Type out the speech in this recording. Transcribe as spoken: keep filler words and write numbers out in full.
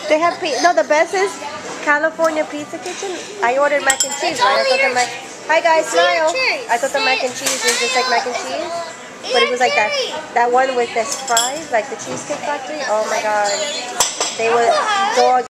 They have pizza. No, the best is California Pizza Kitchen. I ordered mac and cheese, right? I thought the mac. Hi guys, smile. I thought the mac and cheese was just like mac and cheese, but it was like that that one with this fries, like the Cheesecake Factory. Oh my god, they were dog.